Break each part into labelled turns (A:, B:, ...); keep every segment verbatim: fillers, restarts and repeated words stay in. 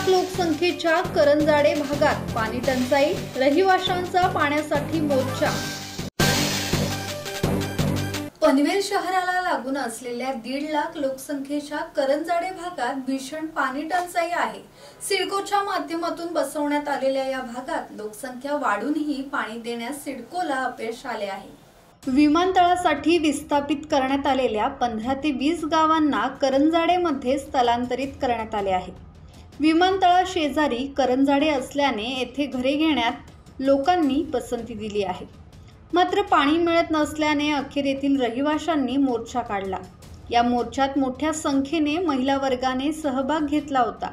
A: लाख लोकसंख्येच्या करंजाडे भागात पाणी टंचाई, रहिवाशांचा पाण्यासाठी मोर्चा। पनवेल शहराला लागून असलेल्या दीड लाख लोकसंख्येच्या करंजाडे भागात भीषण पाणी टंचाई आहे। सिडकोच्या माध्यमातून बसवण्यात आलेल्या या भागात लोकसंख्या वाढूनही पाणी देण्यास सिडकोला अपयश आले आहे। विमानतळासाठी विस्थापित करण्यात आलेल्या पंधरा ते वीस गावांना करंजाडेमध्ये स्थलांतरित करण्यात आले आहे। विमानतळा शेजारी करंजाडे असल्याने येथे घरे घेण्यात लोकांनी पसंती दिली आहे। मात्र पाणी मिळत नसल्याने अखेर येथील रहिवाशांनी मोर्चा काढला। या मोर्चात मोठ्या संख्येने महिला वर्गाने सहभाग घेतला होता।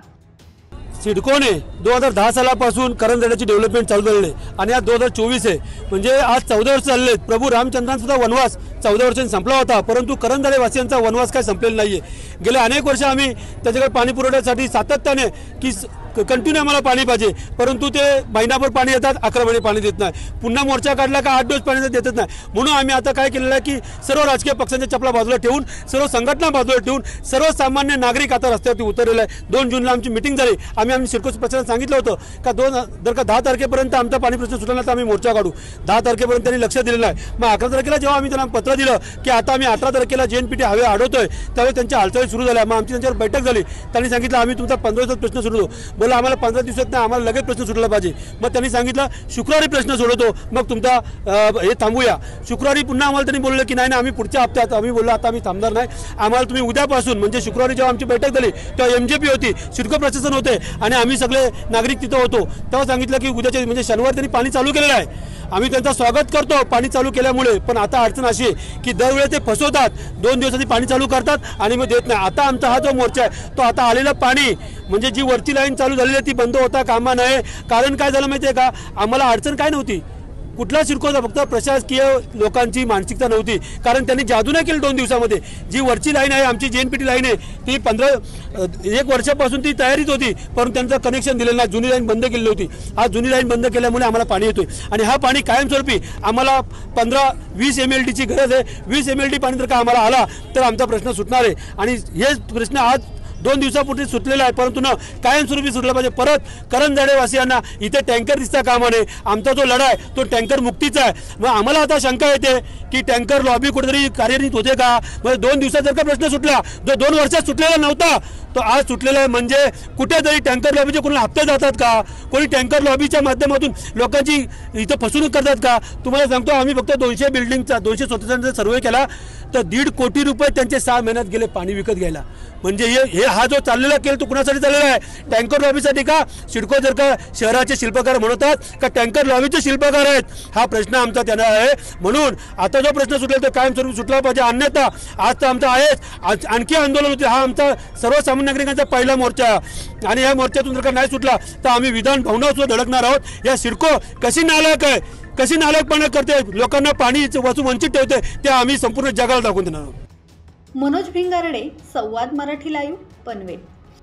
B: सिडकोने दोन हजार दहा सालापासून करंजाड्याची डेव्हलपमेंट चालू झालेली आहे आणि आज दोन हजार चोवीस आहे, म्हणजे आज चौदा वर्ष चालले। प्रभू रामचंद्रांचा सुद्धा वनवास चौदा वर्षांनी संपला होता, परंतु करंजाडे वासियांचा वनवास काय संपलेला नाहीये। गेले अनेक वर्ष आम्ही त्याच्याकडे पाणी पुरवठ्यासाठी सातत्याने की कंटिन्यू आम्हाला पाणी पाहिजे, परंतु ते महिनाभर पाणी येतात, अकरा महिने पाणी देत नाही। पुन्हा मोर्चा काढला का आठ दिवस पाणी देतच नाही। म्हणून आम्ही आता काय केलेलं आहे की सर्व राजकीय पक्षांच्या चपला बाजूला ठेवून, सर्व संघटना बाजूला ठेवून सर्वसामान्य नागरिक आता रस्त्यावरती उतरलेले आहे। दोन जूनला आमची मिटिंग झाली। आम्ही आम्ही सिडको पक्षाला सांगितलं होतं का दोन जर का दहा तारखेपर्यंत आमचा पाणी प्रश्न सुटला तर आम्ही मोर्चा काढू। दहा तारखेपर्यंत त्यांनी लक्ष दिलेलं आहे। मग अकरा तारखेला जेव्हा आम्ही त्यांना पत्र दिलं की आता आम्ही अठरा तारखेला जेएनपीटी हवे अडवतोय, त्यावेळी त्यांच्या हालचाली सुरू झाल्या। मग आमची त्यांच्यावर बैठक झाली। त्यांनी सांगितलं आम्ही तुमचा पंधरा दिवसात प्रश्न सोडवतो। बोला आम्हाला पंधरा दिवसात नाही, आम्हाला लगेच प्रश्न सुटला पाहिजे। मग त्यांनी सांगितलं शुक्रवारी प्रश्न सोडवतो, मग तुमचा हे थांबूया। शुक्रवारी पुन्हा आम्हाला त्यांनी बोललं की नाही नाही आम्ही पुढच्या हप्त्यात। आम्ही बोललो आता आम्ही थांबणार नाही, आम्हाला तुम्ही उद्यापासून, म्हणजे शुक्रवारी जेव्हा आमची बैठक झाली तेव्हा एमजेपी होती, सिडको प्रशासन होते आणि आम्ही सगळे नागरिक तिथं होतो, तेव्हा सांगितलं की उद्याच्या म्हणजे शनिवार त्यांनी पाणी चालू केलेलं आहे। आम्ही त्यांचं स्वागत करतो पाणी चालू केल्यामुळे, पण आता अडचण अशी आहे की दरवेळी ते फसवतात, दोन दिवसांनी पाणी चालू करतात आणि मग देत नाही। आता आमचा हा जो मोर्चा आहे तो आता आलेलं पाणी म्हणजे जी वरची लाईन चालू झालेली आहे ती बंद होता कामा नये। कारण काय झालं माहिती आहे का, आम्हाला अडचण काय नव्हती, कुठला सिडकोचा फक्त प्रशासकीय लोकांची मानसिकता नव्हती, कारण त्यांनी जादू नाही केलं। दोन दिवसामध्ये जी वरची लाईन आहे आमची जेएनपीटी लाईन आहे ती पंधरा एक वर्षापासून ती तयारीत होती, परंतु त्यांचं कनेक्शन दिलेलं नाही, जुनी लाईन बंद केलेली होती। आज जुनी लाईन बंद केल्यामुळे आम्हाला पाणी येतोय आणि हा पाणी कायमस्वरूपी आम्हाला पंधरा वीस एम एल डीची गरज आहे। वीस एम एल डी पाणी जर का आम्हाला आला तर आमचा प्रश्न सुटणार आहे आणि हे प्रश्न आज दोन दिवसापूर्वी सुटलेला आहे, परंतु न कायमस्वरूपी सुटला पाहिजे। परत करंजाडे वासियांना इथे टँकर दिसता कामा नये। आमचा जो लढा आहे तो टँकर मुक्तीचा आहे। मग आम्हाला आता शंका येते की टँकर लॉबी कुठेतरी कार्यरत होते का। म्हणजे दोन दिवसात जर का प्रश्न सुटला जो दोन वर्षात सुटलेला नव्हता तो आज सुटलेला आहे, म्हणजे कुठेतरी टँकर लॉबीचे कोणी हप्ते जातात का, कोणी टँकर लॉबीच्या माध्यमातून लोकांची इथं फसवणूक करतात का। तुम्हाला सांगतो आम्ही फक्त दोनशे बिल्डिंगचा दोनशे स्वतःचा सर्वे केला तर दीड कोटी रुपये त्यांचे सहा महिन्यात गेले पाणी विकत घ्यायला। म्हणजे हे हे हा जो चाललेला केल तो कुणासाठी चाललेला आहे, टँकर लॉबीसाठी का। सिडको जर का शहराचे शिल्पकार म्हणतात का टँकर लॉबीचे शिल्पकार आहेत, हा प्रश्न आमचा त्यांना आहे। म्हणून आता जो प्रश्न सुटला तो कायमस्वरूपी सुटला पाहिजे, अन्यथा आज तर आमचा आहेच आणखी आंदोलन होते। हा आमचा सर्वसामान्य नागरिकांचा पहिला मोर्चा आणि या मोर्चातून जर का नाही सुटला तर आम्ही विधान भवनावर सुद्धा धडकणार आहोत। या सिडको कशी नालायक आहे, कशी नालायकपणा करते, लोकांना पाणी वाचून वंचित ठेवते, ते आम्ही संपूर्ण जगाला दाखवून देणार आहोत।
A: मनोज भिंगारडे, संवाद मराठी लाईव्ह, पनवेल।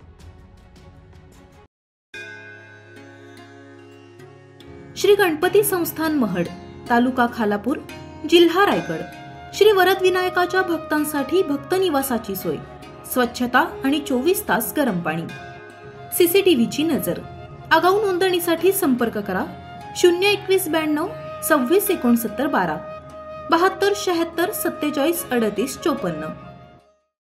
C: श्री गणपती संस्थान महड, तालुका खालापूर, जिल्हा रायगड। श्री वरद विनायकाच्या भक्तांसाठी भक्त निवासाची सोय, स्वच्छता आणि चोवीस तास गरम पाणी, सीसीटीव्हीची नजर। आगाऊ नोंदणीसाठी संपर्क करा शून्य एकवीस ब्याण्णव सव्वीस एकोणसत्तर बारा बहात्तर शहात्तर सत्तेचाळीस अडतीस चोपन्न।